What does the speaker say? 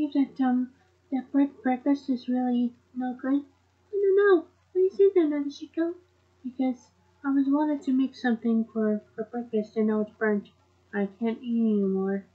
you that breakfast is really no good? I don't know. What do you say then, Nadeshiko? Because I was wanted to make something for breakfast and now it's burnt. I can't eat anymore.